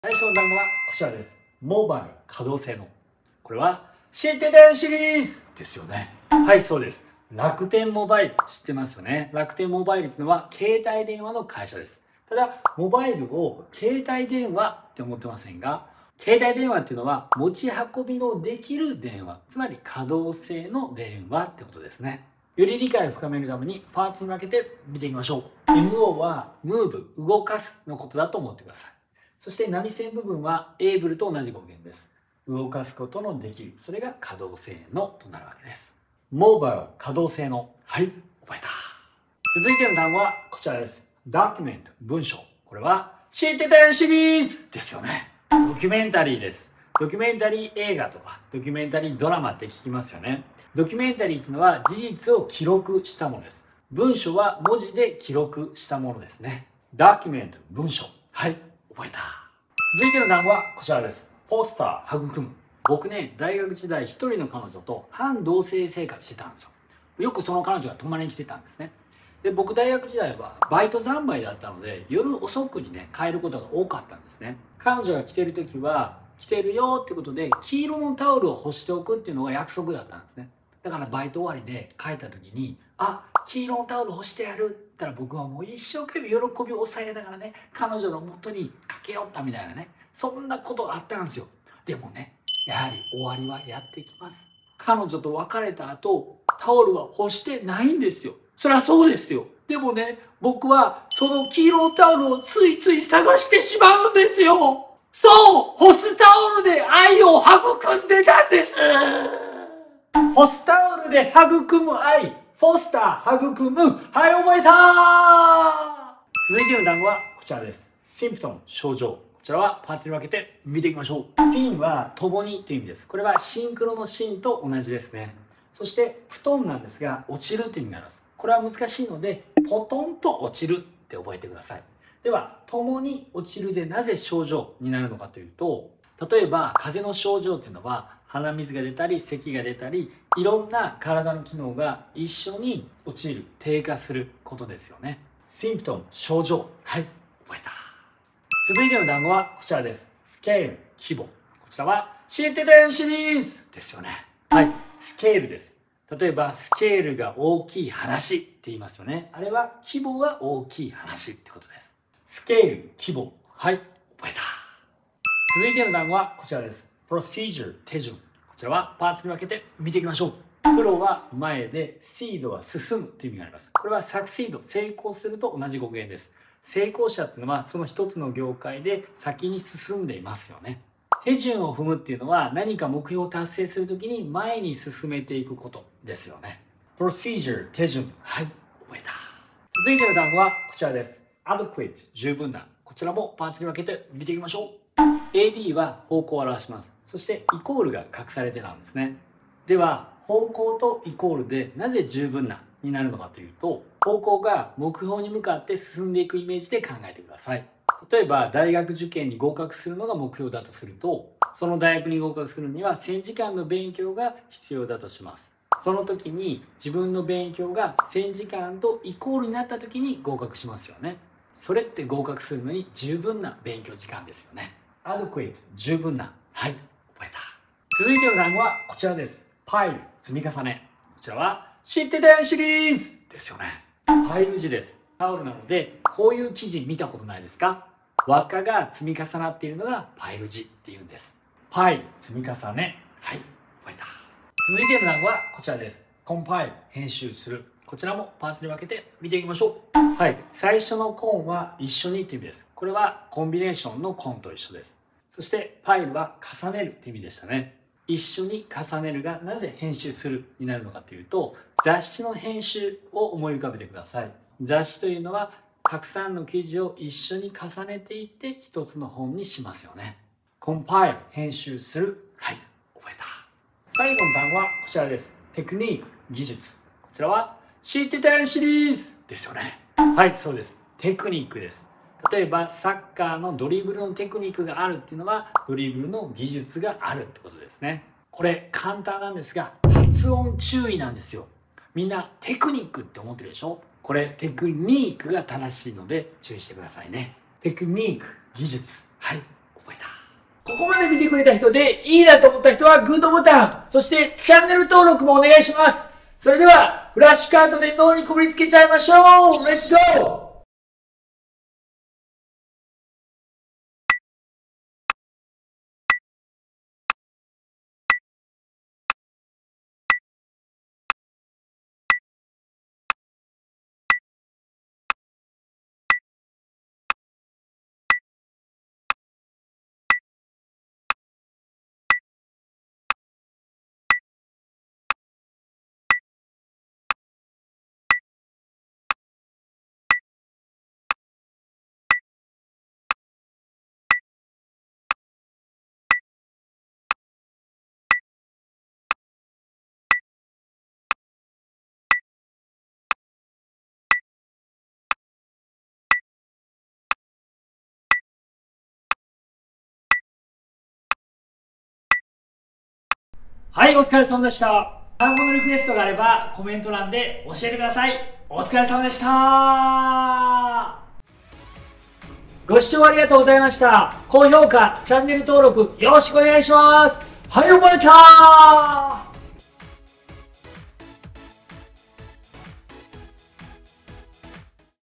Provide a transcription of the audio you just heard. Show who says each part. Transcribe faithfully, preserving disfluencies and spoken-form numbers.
Speaker 1: 最初の単語はこちらです。モバイル可動性能。これは知ってたよシリーズですよね。はい、そうです。楽天モバイル知ってますよね。楽天モバイルっていうのは携帯電話の会社です。ただ、モバイルを携帯電話って思ってませんが、携帯電話っていうのは持ち運びのできる電話、つまり可動性の電話ってことですね。より理解を深めるためにパーツに分けて見ていきましょう。エムオー は move 動かすのことだと思ってください。そして波線部分は able と同じ語源です。動かすことのできる。それが可動性能となるわけです。モバイル可動性能。はい、覚えた。続いての単語はこちらです。document 文章。これは知ってたよシリーズですよね。ドキュメンタリーです。ドキュメンタリー映画とかドキュメンタリードラマって聞きますよね。ドキュメンタリーっていうのは事実を記録したものです。文章は文字で記録したものですね。document 文章。はい、覚えた。続いての単語はこちらです。ポスター育む。僕ね、大学時代一人の彼女と半同棲生活してたんですよ。よくその彼女が泊まりに来てたんですね。で、僕大学時代はバイト三昧だったので、夜遅くにね、帰ることが多かったんですね。彼女が来てる時は、来てるよってことで、黄色のタオルを干しておくっていうのが約束だったんですね。だからバイト終わりで帰った時に、あ、黄色のタオル干してやるって言ったら僕はもう一生懸命喜びを抑えながらね、彼女の元に駆け寄ったみたいなね、そんなことがあったんですよ。でもね、やはり終わりはやってきます。彼女と別れた後、タオルは干してないんですよ。そりゃそうですよ。でもね、僕はその黄色のタオルをついつい探してしまうんですよ。そう、干すタオルで愛を育んでたんです。干すタオルで育む愛、フォスター育む。はい、覚えた。続いての単語はこちらです。シンプトム、症状。こちらはパーツに分けて見ていきましょう。フィンは共にという意味です。これはシンクロのシンと同じですね。そして布団なんですが、落ちるという意味があります。これは難しいので、ポトンと落ちるって覚えてください。では、共に落ちるでなぜ症状になるのかというと、例えば風邪の症状っていうのは鼻水が出たり咳が出たり、いろんな体の機能が一緒に落ちる、低下することですよね。シンプトム、症状。はい、覚えた。続いての単語はこちらです。スケール、規模。こちらは知ってたよシリーズですよね。はい、スケールです。例えばスケールが大きい話って言いますよね。あれは規模が大きい話ってことです。スケール、規模。はい、覚えた。続いての単語はこちらです。procedure、手順。こちらはパーツに分けて見ていきましょう。プロは前で、シードは進むという意味があります。これはサクシード、成功すると同じ語源です。成功者っていうのはその一つの業界で先に進んでいますよね。手順を踏むっていうのは何か目標を達成するときに前に進めていくことですよね。procedure、手順。はい、覚えた。続いての単語はこちらです。adequate、十分な。こちらもパーツに分けて見ていきましょう。エーディー は方向を表します。そしてイコールが隠されてたんですね。では、方向とイコールでなぜ十分なになるのかというと、方向が目標に向かって進んでいくイメージで考えてください。例えば、大学受験に合格するのが目標だとすると、その大学に合格するにはせんじかんの勉強が必要だとします。その時に自分の勉強がせんじかんとイコールになった時に合格しますよね。それって合格するのに十分な勉強時間ですよね。adequate、十分な。はい、覚えた。続いての単語はこちらです。パイル、積み重ね。こちらは知ってたよシリーズですよね。パイル字です。タオルなので、こういう記事見たことないですか？輪っかが積み重なっているのがパイル字っていうんです。パイル、積み重ね。はい、覚えた。続いての単語はこちらです。コンパイル、編集する。こちらもパーツに分けて見ていきましょう。はい。最初のコンは一緒にって意味です。これはコンビネーションのコンと一緒です。そしてパイルは重ねるって意味でしたね。一緒に重ねるがなぜ編集するになるのかというと、雑誌の編集を思い浮かべてください。雑誌というのはたくさんの記事を一緒に重ねていって一つの本にしますよね。コンパイル、編集する。はい、覚えた。最後の単語はこちらです。テクニック、技術。こちらは知ってたよシリーズですよね。はい、そうです。テクニックです。例えばサッカーのドリブルのテクニックがあるっていうのはドリブルの技術があるってことですね。これ簡単なんですが発音注意なんですよ。みんなテクニックって思ってるでしょ？これテクニックが正しいので注意してくださいね。テクニック、技術。はい、覚えこまで見てくれた人でいいなと思った人はグッドボタン、そしてチャンネル登録もお願いします。それでは、フラッシュカードで脳にこびりつけちゃいましょう。レッツゴー。はい、お疲れ様でした。単語のリクエストがあればコメント欄で教えてください。お疲れ様でした。ご視聴ありがとうございました。高評価、チャンネル登録よろしくお願いします。はい、覚えたー。